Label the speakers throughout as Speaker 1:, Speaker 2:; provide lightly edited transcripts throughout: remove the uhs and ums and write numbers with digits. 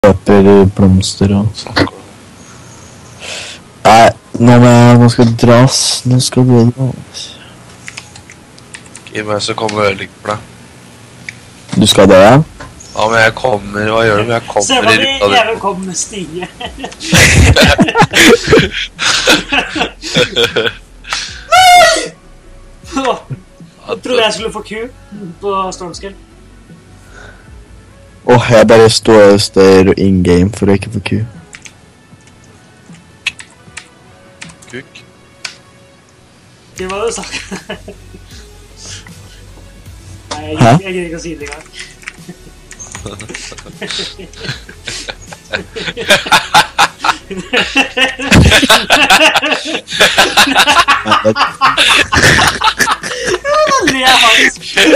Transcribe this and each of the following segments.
Speaker 1: kjøper blomster og sånt. Nei, nå skal det dras. Nå skal det dras.
Speaker 2: Gi meg så kommer øyeblikk for deg.
Speaker 1: Du skal det, ja?
Speaker 2: Ja, men jeg kommer, hva gjør du? Jeg kommer
Speaker 3: Se hva vi gjerne kommer med Stige. Jeg trodde jeg skulle få Q på Stormscale.
Speaker 1: Jeg bare står in-game for å ikke få Q.
Speaker 2: Kuk.
Speaker 3: Det var det sagt. Nei, jeg gidder ikke å si det engang. Det er faktisk.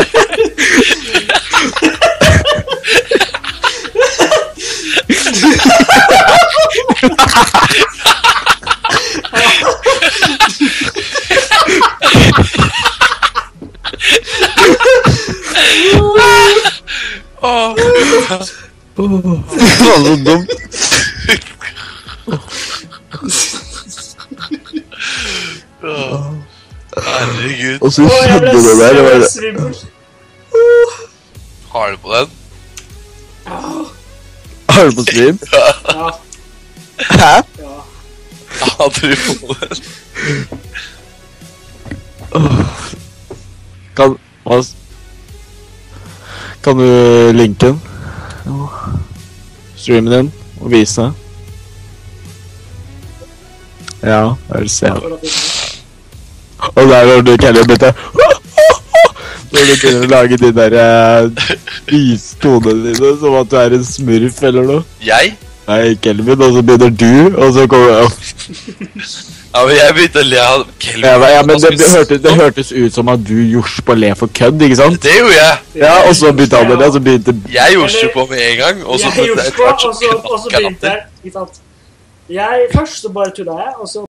Speaker 1: Det var så dumt.
Speaker 2: Herregud.
Speaker 1: Og så skjedde det der.
Speaker 2: Har du på den?
Speaker 1: Har du på stream?
Speaker 3: Ja.
Speaker 1: Hæ?
Speaker 3: Ja.
Speaker 2: Har du på den?
Speaker 1: Kan du linke den? Streame den og vise? Ja, jeg vil se. Og der har du Kelly og begynte når du begynner å lage de der vistonene dine som at du er en smurf eller noe.
Speaker 2: Jeg?
Speaker 1: Nei, Kelvin, og så begynner du, og så kommer
Speaker 2: Ja, men jeg begynte å le av Kelvin.
Speaker 1: Ja, men det hørtes ut som at du gjorde på le for kødd, ikke sant?
Speaker 2: Det gjorde jeg.
Speaker 1: Ja, og så begynte han med det, og så begynte...
Speaker 2: Jeg gjorde på med en gang, og så...
Speaker 3: Jeg gjorde på, og så begynte jeg, ikke sant? Først så bare tullet jeg, og så...